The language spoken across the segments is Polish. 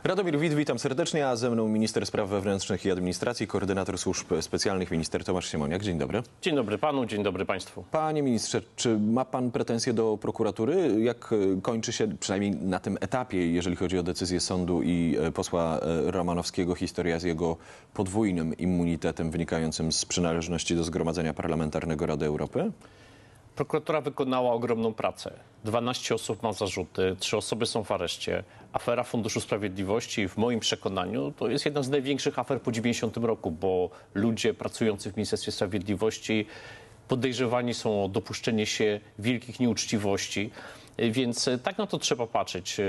Radomir Wit, witam serdecznie, a ze mną minister spraw wewnętrznych i administracji, koordynator służb specjalnych, minister Tomasz Siemoniak. Dzień dobry. Dzień dobry panu, dzień dobry państwu. Panie ministrze, czy ma pan pretensje do prokuratury? Jak kończy się, przynajmniej na tym etapie, jeżeli chodzi o decyzję sądu i posła Romanowskiego, historia z jego podwójnym immunitetem wynikającym z przynależności do Zgromadzenia Parlamentarnego Rady Europy? Prokuratura wykonała ogromną pracę. 12 osób ma zarzuty, 3 osoby są w areszcie. Afera Funduszu Sprawiedliwości w moim przekonaniu to jest jedna z największych afer po 90 roku, bo ludzie pracujący w Ministerstwie Sprawiedliwości podejrzewani są o dopuszczenie się wielkich nieuczciwości. Więc tak na to trzeba patrzeć.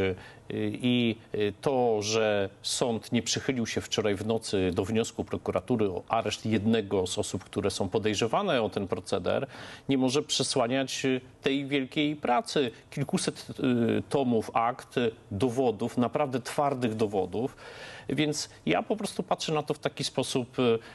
I to, że sąd nie przychylił się wczoraj w nocy do wniosku prokuratury o areszt jednego z osób, które są podejrzewane o ten proceder, nie może przesłaniać tej wielkiej pracy. Kilkuset tomów akt, dowodów, naprawdę twardych dowodów. Więc ja po prostu patrzę na to w taki sposób.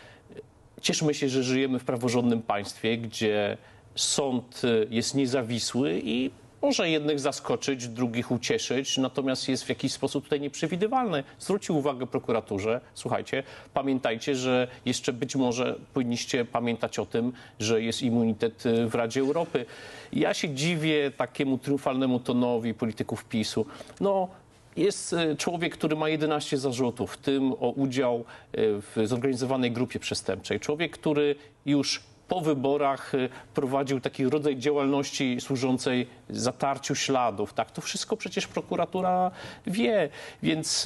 Cieszmy się, że żyjemy w praworządnym państwie, gdzie sąd jest niezawisły i może jednych zaskoczyć, drugich ucieszyć, natomiast jest w jakiś sposób tutaj nieprzewidywalny. Zwrócił uwagę prokuraturze, słuchajcie, pamiętajcie, że jeszcze być może powinniście pamiętać o tym, że jest immunitet w Radzie Europy. Ja się dziwię takiemu triumfalnemu tonowi polityków PiS-u. No, jest człowiek, który ma 11 zarzutów, w tym o udział w zorganizowanej grupie przestępczej. Człowiek, który już po wyborach prowadził taki rodzaj działalności służącej zatarciu śladów. Tak, to wszystko przecież prokuratura wie, więc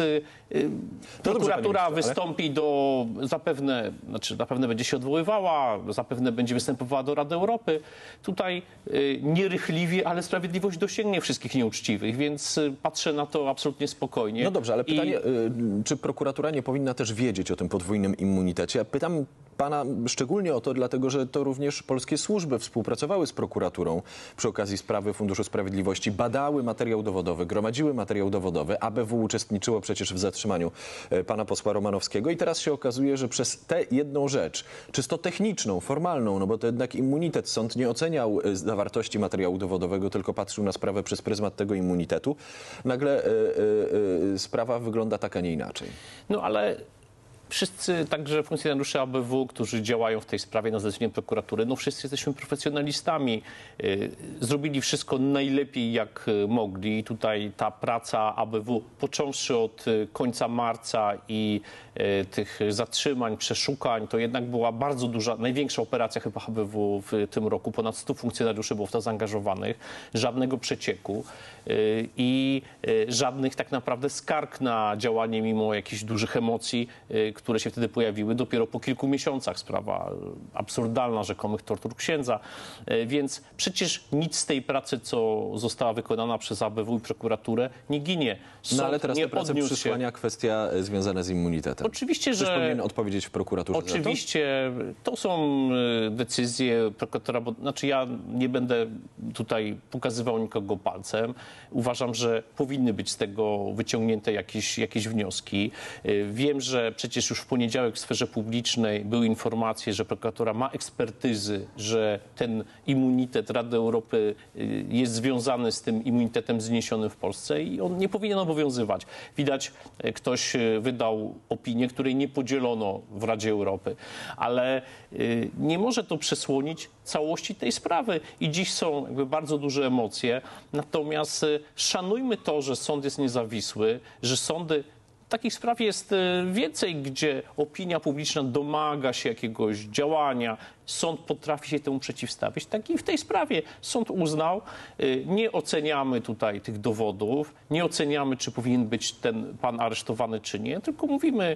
prokuratura wystąpi do zapewne będzie się odwoływała, zapewne będzie występowała do Rady Europy. Tutaj nierychliwie, ale sprawiedliwość dosięgnie wszystkich nieuczciwych, więc patrzę na to absolutnie spokojnie. No dobrze, ale pytanie, czy prokuratura nie powinna też wiedzieć o tym podwójnym immunitecie? Ja pytam pana szczególnie o to, dlatego że to również polskie służby współpracowały z prokuraturą przy okazji sprawy Funduszu Sprawiedliwości, badały materiał dowodowy, gromadziły materiał dowodowy. ABW uczestniczyło przecież w zatrzymaniu pana posła Romanowskiego i teraz się okazuje, że przez tę jedną rzecz, czysto techniczną, formalną, no bo to jednak immunitet, sąd nie oceniał zawartości materiału dowodowego, tylko patrzył na sprawę przez pryzmat tego immunitetu, nagle sprawa wygląda tak, a nie inaczej. No ale wszyscy, także funkcjonariusze ABW, którzy działają w tej sprawie na zlecenie prokuratury, no wszyscy jesteśmy profesjonalistami. Zrobili wszystko najlepiej, jak mogli. Tutaj ta praca ABW, począwszy od końca marca i tych zatrzymań, przeszukań, to jednak była bardzo duża, największa operacja chyba ABW w tym roku. Ponad 100 funkcjonariuszy było w to zaangażowanych. Żadnego przecieku i żadnych tak naprawdę skarg na działanie mimo jakichś dużych emocji, które się wtedy pojawiły dopiero po kilku miesiącach. Sprawa absurdalna rzekomych tortur księdza. Więc przecież nic z tej pracy, co została wykonana przez ABW i prokuraturę, nie ginie. No ale teraz tę pracę przysłania kwestia związana z immunitetem. Oczywiście, że powinien odpowiedzieć w prokuraturze. Oczywiście, to są decyzje prokuratora, bo ja nie będę tutaj pokazywał nikogo palcem. Uważam, że powinny być z tego wyciągnięte jakieś wnioski. Wiem, że przecież już w poniedziałek w sferze publicznej były informacje, że prokuratura ma ekspertyzy, że ten immunitet Rady Europy jest związany z tym immunitetem zniesionym w Polsce i on nie powinien obowiązywać. Widać, ktoś wydał opinię, której nie podzielono w Radzie Europy, ale nie może to przesłonić całości tej sprawy. I dziś są jakby bardzo duże emocje, natomiast szanujmy to, że sąd jest niezawisły, że sądy takich spraw jest więcej, gdzie opinia publiczna domaga się jakiegoś działania. Sąd potrafi się temu przeciwstawić. Tak i w tej sprawie sąd uznał, nie oceniamy tutaj tych dowodów, nie oceniamy, czy powinien być ten pan aresztowany, czy nie, tylko mówimy,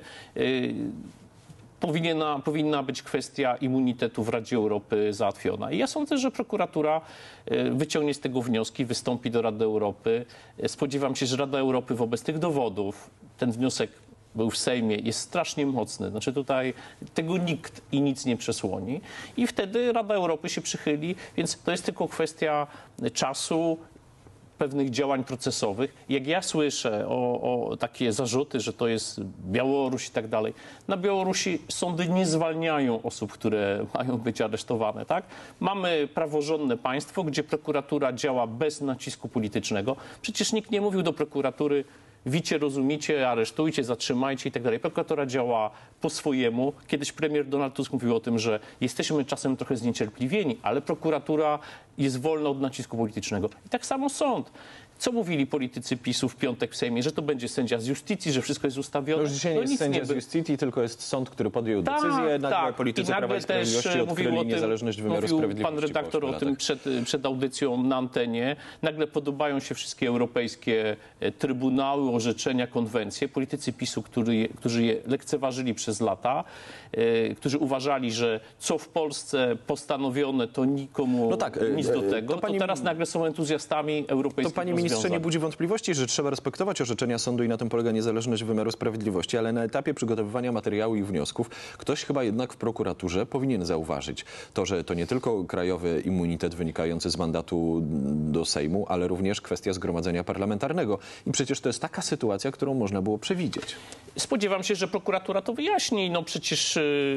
powinna być kwestia immunitetu w Radzie Europy załatwiona. I ja sądzę, że prokuratura wyciągnie z tego wnioski, wystąpi do Rady Europy. Spodziewam się, że Rada Europy wobec tych dowodów, ten wniosek był w Sejmie, jest strasznie mocny. Znaczy tutaj tego nikt i nic nie przesłoni. I wtedy Rada Europy się przychyli, więc to jest tylko kwestia czasu, pewnych działań procesowych. Jak ja słyszę o takie zarzuty, że to jest Białoruś i tak dalej, na Białorusi sądy nie zwalniają osób, które mają być aresztowane, tak? Mamy praworządne państwo, gdzie prokuratura działa bez nacisku politycznego. Przecież nikt nie mówił do prokuratury, wicie, rozumicie, aresztujcie, zatrzymajcie i tak dalej. Prokuratura działa po swojemu. Kiedyś premier Donald Tusk mówił o tym, że jesteśmy czasem trochę zniecierpliwieni, ale prokuratura jest wolna od nacisku politycznego. I tak samo sąd. Co mówili politycy PiS-u w piątek w Sejmie? Że to będzie sędzia z Justicji, że wszystko jest ustawione. To już dzisiaj nie jest sędzia z Justicji, tylko jest sąd, który podjął decyzję. Nagle politycy Prawa i Sprawiedliwości odkryli niezależność wymiaru sprawiedliwości. Pan redaktor o tym przed audycją na antenie. Nagle podobają się wszystkie europejskie trybunały, orzeczenia, konwencje. Politycy PiS-u, którzy je lekceważyli przez lata, którzy uważali, że co w Polsce postanowione, to nikomu nic do tego, to teraz nagle są entuzjastami europejskich rozwiązań. Ministrze, nie budzi wątpliwości, że trzeba respektować orzeczenia sądu i na tym polega niezależność wymiaru sprawiedliwości, ale na etapie przygotowywania materiału i wniosków ktoś chyba jednak w prokuraturze powinien zauważyć to, że to nie tylko krajowy immunitet wynikający z mandatu do Sejmu, ale również kwestia zgromadzenia parlamentarnego. I przecież to jest taka sytuacja, którą można było przewidzieć. Spodziewam się, że prokuratura to wyjaśni. No przecież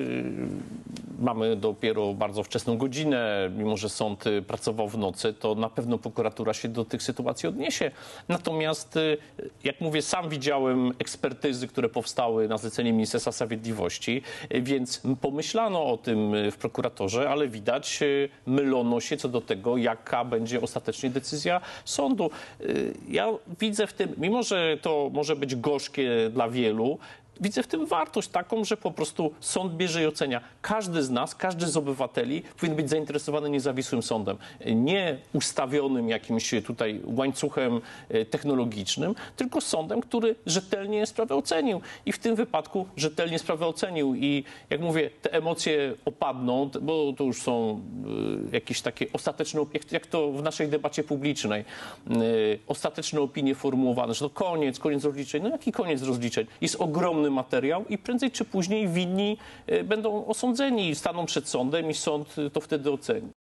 mamy dopiero bardzo wczesną godzinę. Mimo że sąd pracował w nocy, to na pewno prokuratura się do tych sytuacji odniesie. Natomiast, jak mówię, sam widziałem ekspertyzy, które powstały na zlecenie Ministerstwa Sprawiedliwości, więc pomyślano o tym w prokuratorze, ale widać, mylono się co do tego, jaka będzie ostatecznie decyzja sądu. Ja widzę w tym, mimo że to może być gorzkie dla wielu, widzę w tym wartość taką, że po prostu sąd bierze i ocenia. Każdy z nas, każdy z obywateli powinien być zainteresowany niezawisłym sądem. Nie ustawionym jakimś tutaj łańcuchem technologicznym, tylko sądem, który rzetelnie sprawę ocenił. I w tym wypadku rzetelnie sprawę ocenił. I jak mówię, te emocje opadną, bo to już są jakieś takie ostateczne, jak to w naszej debacie publicznej, ostateczne opinie formułowane, że to koniec rozliczeń. No jaki koniec rozliczeń? Jest ogromny materiał i prędzej czy później winni będą osądzeni, staną przed sądem i sąd to wtedy oceni.